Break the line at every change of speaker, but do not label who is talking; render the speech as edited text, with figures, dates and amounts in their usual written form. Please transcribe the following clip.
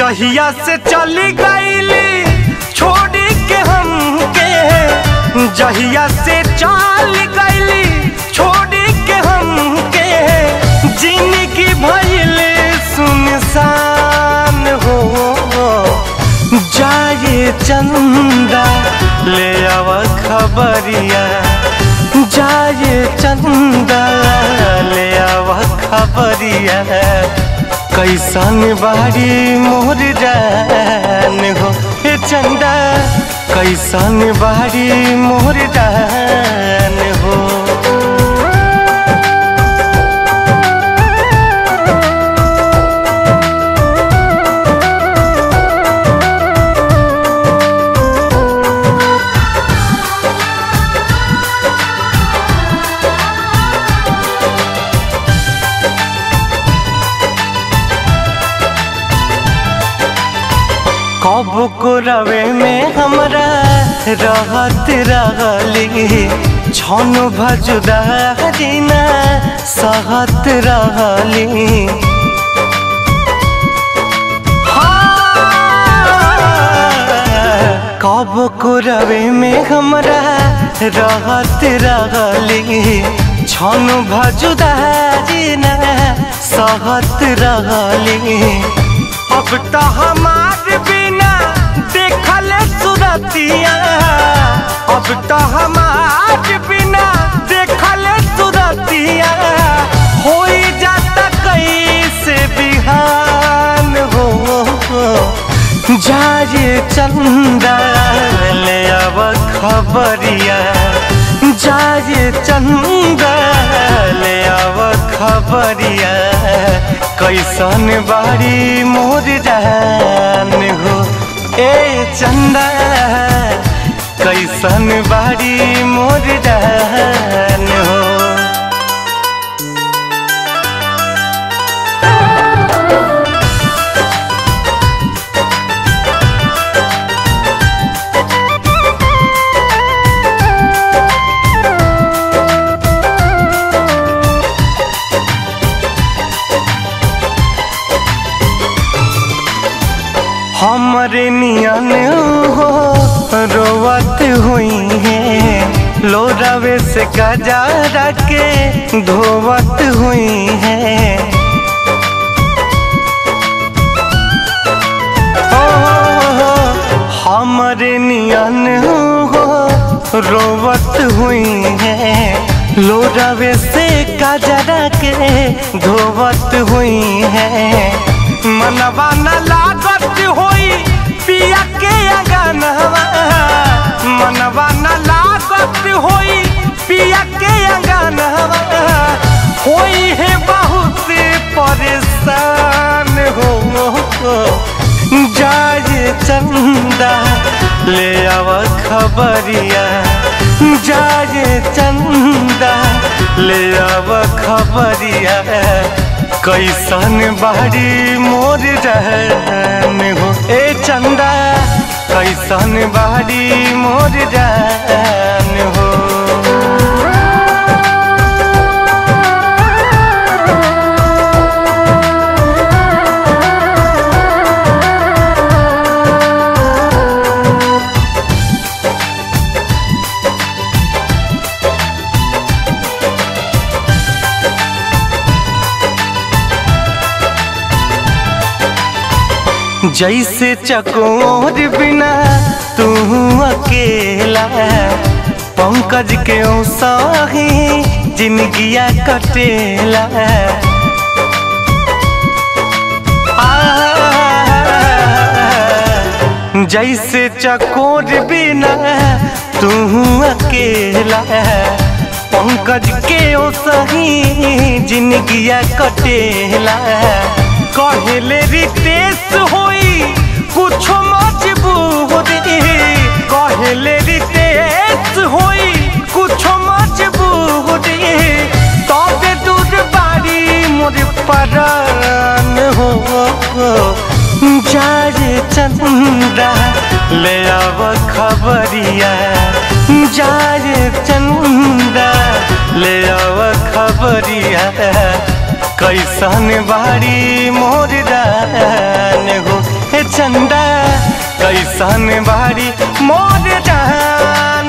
जहिया से चली गईली छोड़ी के हमके, जहिया से चल गईली छोड़ी के हमके, जिंदगी भइल सुनसान हो। जाए चंदा ले आव खबरिया, जाए चंदा ले आव खबरिया, कैसन बाड़ी मोर जान हो। हे चंदा कैसन बाड़ी मोर जान हो। कब को रवे में हमरा रहत रहली, छन भजुदारी ना सहत रहली। कब को रवे में हमरा रहत रहली, छन भजुदारी ना सहत रहली। अब तो हमार बिना देखल सुरतिया, अब तो हमार बिना देखल सुरतिया, हो जाता कैसे बिहान हो। जाए चंदा ले आव खबरिया, जाए चंदा ले आव खबरिया, कैसन बाड़ी मोर जान हो। ए चंदा कैसन बाड़ी मोर जान हो। हमरे नियन हो रोवत हुई है, लोरावे से गजारा के धोवत हुई है। हमरे नियन हो रोवत हुई है, लोरावे से गजारा के धोवत हुई है। मनवा न लागत होई पिया के अंगनवा, मनवा न लागत होई पिया के अंगनवा, होई है बहुत परेशान हो। जाए चंदा ले आव खबरिया, जाए चंदा ले आव खबरिया, कैसन बाड़ी मोर जान हो। ए चंदा कैसन बाड़ी मोर जान हो। जैसे चकोर बिना तू अकेला, पंकज के साही जिंदगिया कटेला। जैसे चकोर बिना तू अकेला, पंकज के साही जिंदगिया कटेला। कहले रितेश होई कुछ मजबूरी, कहले रितेश होई कुछ मजबूरी, तबे दूर बाड़ी मोर परान हो। जाए चंदा ले आव खबरिया, जाए चंदा ले आव खबरिया, कैसन बाड़ी मोर जान हो। ऐसन बारी मोर जान।